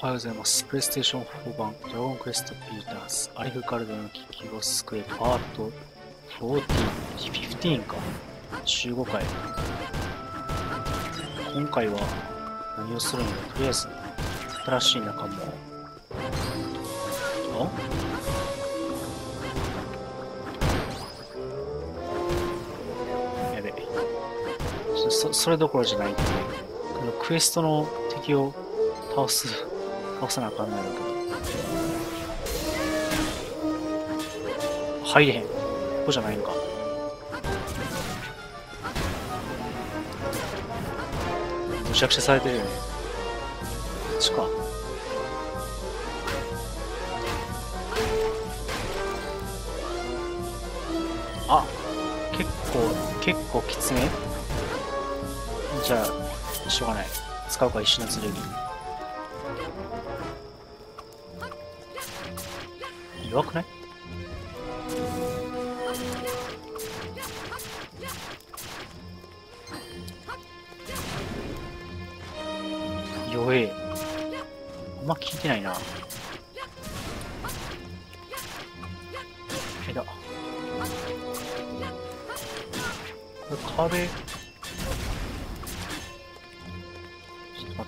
おはようございます。プレイステーション4版ドラゴンクエストピーターズアリフカルドの危機を救えパート15か。15回。今回は何をするんだ。とりあえず新しい仲間を。やべ。それどころじゃないんで、このクエストの敵を倒さなあかんないけど。入れへん。ここじゃないのか。むちゃくちゃされてるよね。こっちか。あ、結構きつめ。じゃあ、しょうがない。使うか、石の剣。弱くない？弱え。あんま効いてないな。だ。これ壁。ちょっと待った。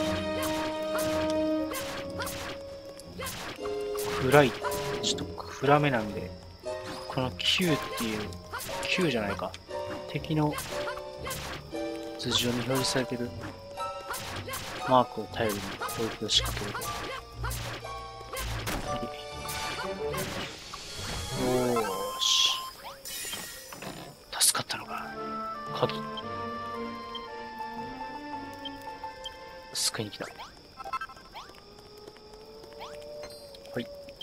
暗い。ちょっと暗めなんで、この Q っていう、Q じゃないか。敵の図上に表示されてるマークを頼りに攻撃を仕掛けると。よーし。助かったのか。鍵。救いに来た。はい。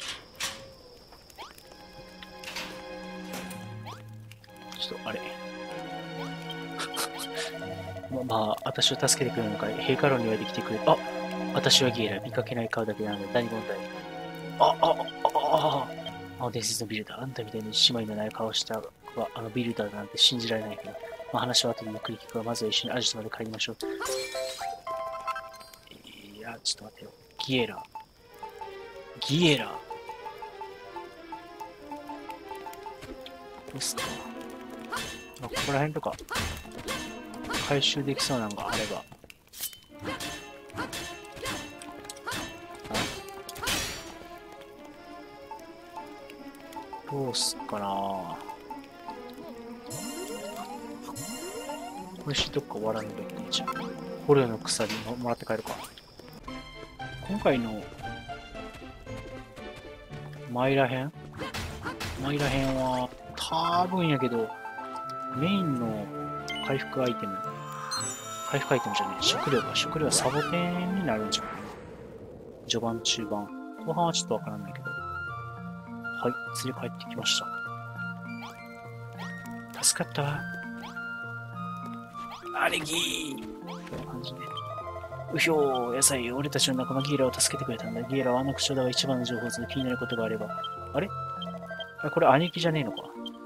ちょっと、あれ。まあ、私を助けてくれるのか、陛下論にはできてくれ。あ、私はギエラ、見かけない顔だけなので何問題。伝説のビルダー。あんたみたいに姉妹のない顔したあのビルダーだなんて信じられないけど。まあ話は後でゆっくり聞くわ。まずは一緒にアジトまで帰りましょう。いや、ちょっと待ってよ。ギエラ。どうすか。ここら辺とか、回収できそうなのがあれば。どうすっかな。これしとくか終わらんのでいいじゃん。捕虜の鎖もらって帰るか。今回のマイラ編は多分やけど、メインの回復アイテムじゃねえ、食料はサボテンになるんじゃない？序盤、中盤。後半はちょっとわからないけど。はい、連れ帰ってきました。助かったわ。アレギーこんな感じで。うひょー、野菜、俺たちの仲間ギーラを助けてくれたんだ。ギーラはあの口調だが一番の情報で気になることがあれば。あれ？これ兄貴じゃねえのか？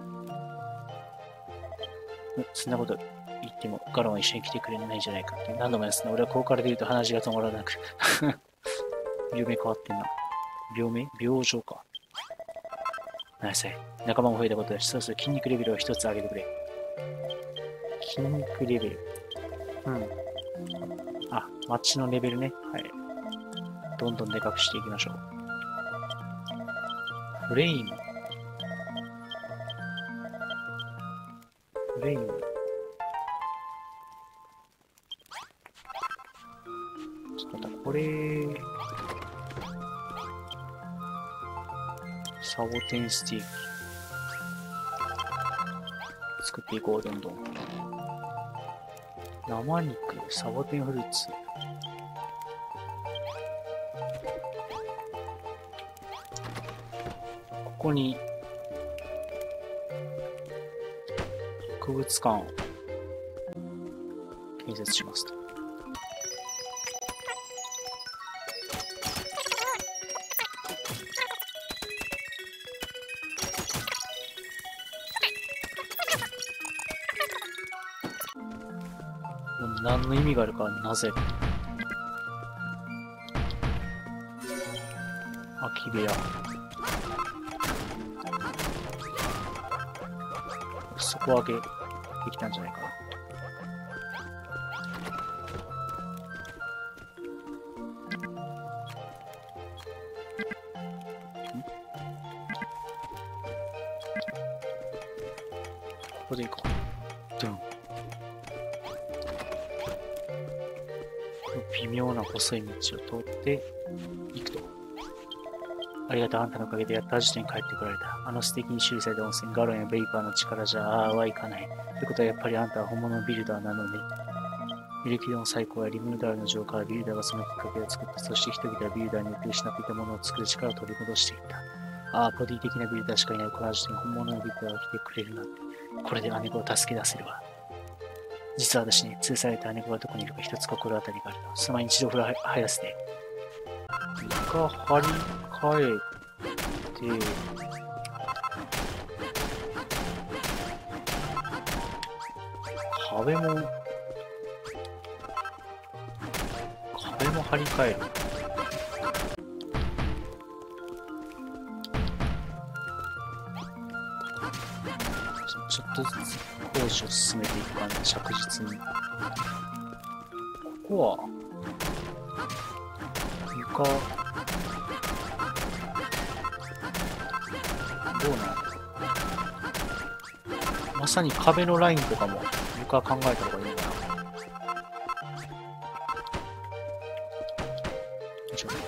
そんなこと言っても、ガロンは一緒に来てくれないんじゃないかって。何度もですね、俺はここから出ると話が止まらなく。病名変わってんな。病状か。なさい。仲間も増えたことだし、そろそろ筋肉レベルを一つ上げてくれ。筋肉レベル。あ、マッチのレベルね。はい。どんどんでかくしていきましょう。フレイム。ちょっと待った、これ。サボテンスティック。作っていこう、どんどん。生肉、サボテンフルーツ。ここに、博物館を建設しますと。何の意味があるか、なぜ。 空き部屋。底上げできたんじゃないかな。ここで行こう。ドゥン。微妙な細い道を通って行くと。ありがとう、あんたのおかげでやっとアジトに帰ってこられた。あの素敵に修理された温泉、ガロンやベイパーの力じゃああはいかない。ということはやっぱりあんたは本物のビルダーなのね。ミルキドの最高やリムーダーの浄化はビルダーがそのきっかけを作った。そして人々はビルダーによって失っていたものを作る力を取り戻していった。ああ、ボディ的なビルダーしかいないこのアジトに本物のビルダーが来てくれるなんて。これで姉子を助け出せるわ。実は私に通された姉子がどこにいるか一つ心当たりがあるの。その前に一度風呂入らせて。が張り替えて、壁も張り替える。ちょっとずつ工事を進めていく感じ、着実に。ここは床どうなの？まさに壁のラインとかも床考えた方がいいのかな。ちょ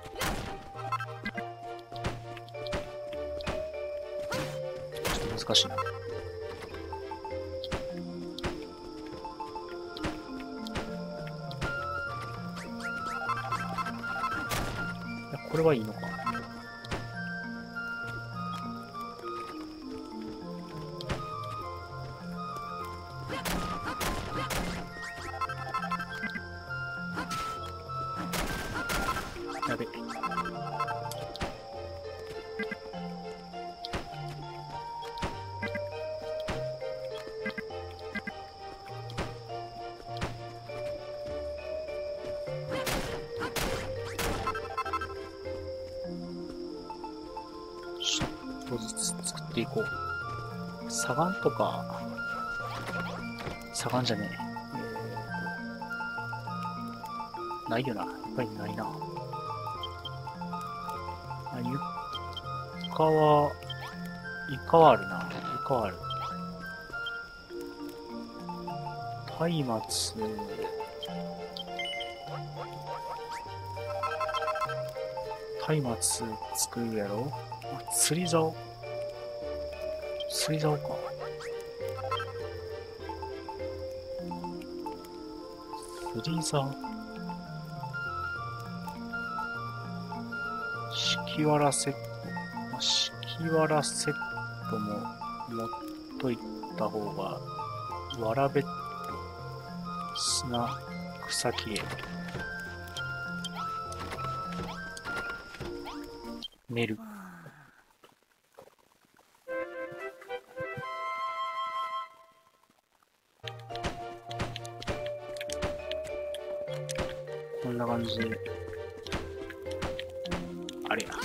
っと難しいな。これはいいのか。やべ。ちょっとずつ作っていこう。砂岩とか、砂岩じゃねえ。ないよな。やっぱりないな。床はあるな。床はある。松明。松明作るやろ。あ、釣り竿。釣り竿か。釣り竿。敷きわらセット。敷きわらセットも持っといた方が、わらベッド、砂、草切れ、寝る。こんな感じで、あれや。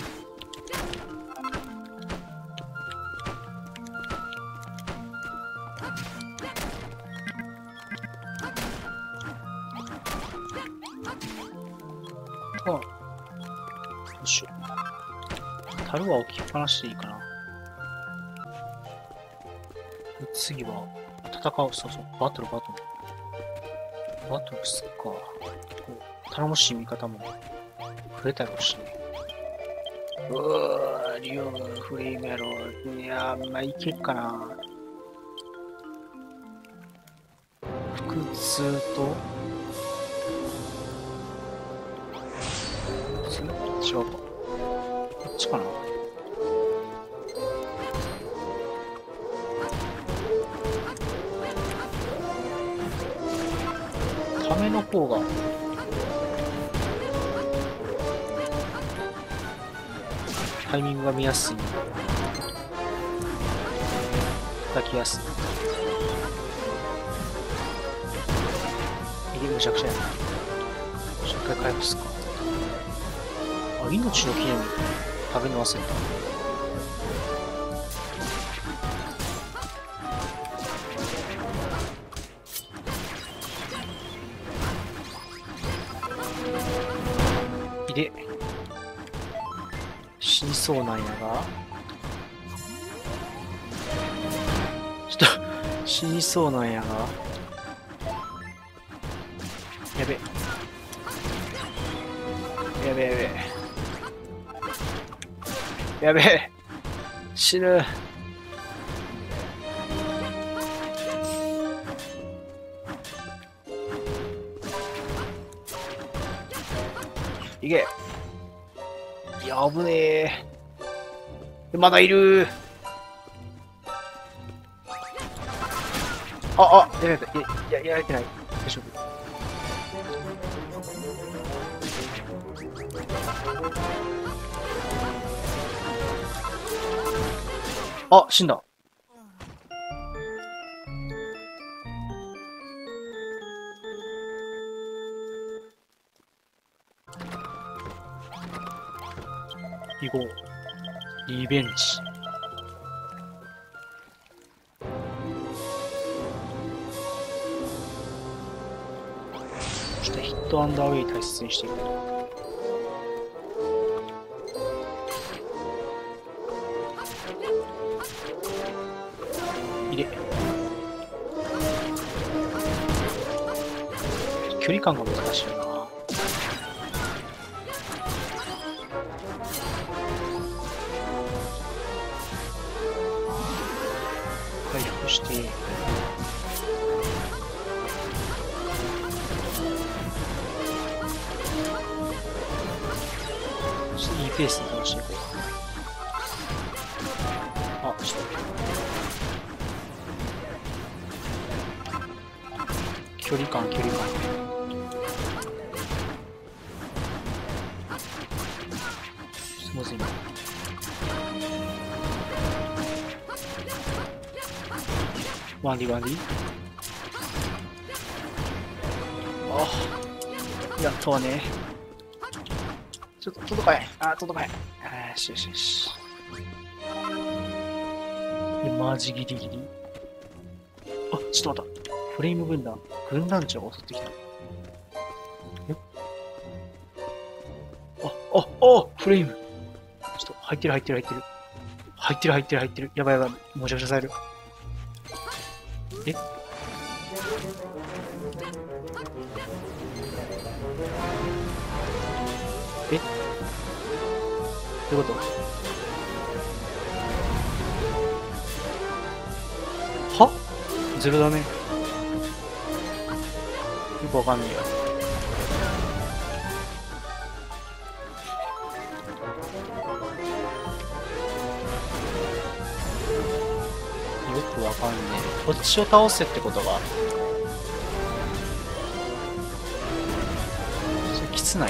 どうしよう。樽は置きっぱなしでいいかな。次は、戦う、そうそう、バトルすっか。こう頼もしい味方も増えたろうしね。リオのフリーメロ。いやー、まあ、いけっかな。腹痛と、違うか。こっちかな。ための方がタイミングが見やすい。叩きやすい。むちゃくちゃやな。もう一回回復すっか。あ、命の記念日。 食べるの忘れた。いで。死にそうなんやが。ちょっと、死にそうなんやが。やべ。やべやべ。やべえ。死ぬ。いけ。いや、危ねえ。まだいる。やられた。やられてない。大丈夫。死んだ。行こう。リベンジ。そしてヒットアンダーウェイ大切にしていく。入れ。距離感が難しいな。回復して。いいペースで倒していこう。ちょっと。距離感。むずいな。ワンディ。やっとはね。ちょっと届かない。届かない。よし。マジギリギリ。ちょっと待った。フレーム軍団長が襲ってきた。フレーム。ちょっと、入ってる。やばい。もちゃくちゃされる。どういうこと？ゼロだね。よくわかんねえよ。よくわかんねえ。こっちを倒せってことが。それきつない。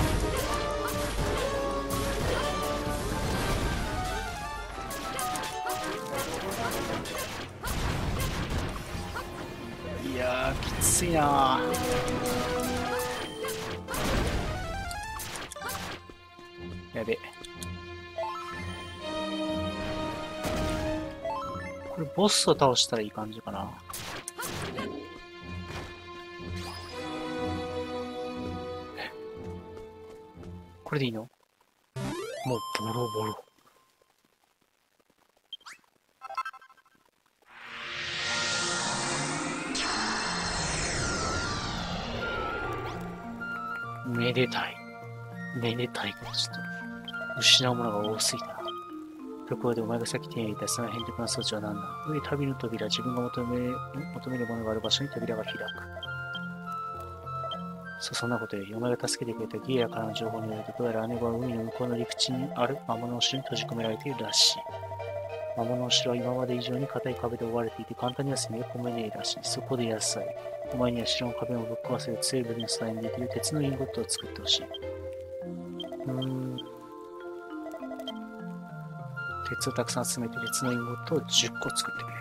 いやー、きついなー。やべ。これボスを倒したらいい感じかな。これでいいの？もうボロボロ。めでたいことちょっと失うものが多すぎたな。ところでお前がさっき手に入れたその変哲な装置は何だ？旅の扉、自分が求めるものがある場所に扉が開く。そんなことより、お前が助けてくれたギアからの情報によると、どうやら姉は海の向こうの陸地にある魔物の城に閉じ込められているらしい。魔物の城は今まで以上に硬い壁で覆われていて、簡単には攻め込めねえらしい。そこで野菜。お前には城の壁をぶっ壊せる強い武器の素材にできる鉄のインゴットを作ってほしい。鉄をたくさん集めて鉄のインゴットを10個作ってくれ。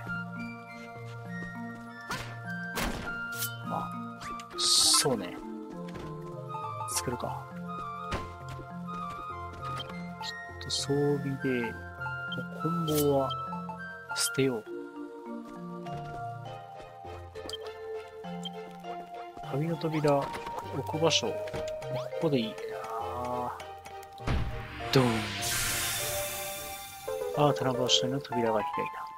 まあ、そうね。作るか。ちょっと装備で、もう棍棒は捨てよう。旅の扉、置く場所、ここでいい。ドーン。新たな場所への扉が開い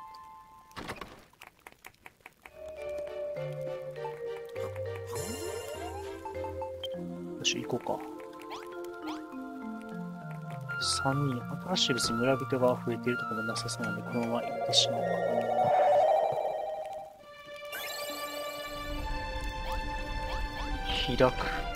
た。よし、行こうか。3人、新しい別に村人が増えているとかもなさそうなんで、このまま行ってしまおうか。開く。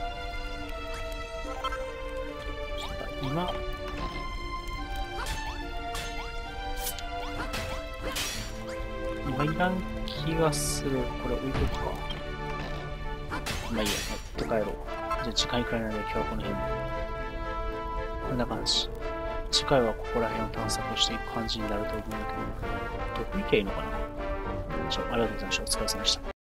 今いらん気がする。これ置いとくか。まあいいや、持って帰ろう。じゃあ時間いくらなので今日はこの辺で。こんな感じ。次回はここら辺を探索していく感じになると思うんだけど、どこ行けばいいのかな。じゃあ、ありがとうございました。お疲れ様でした。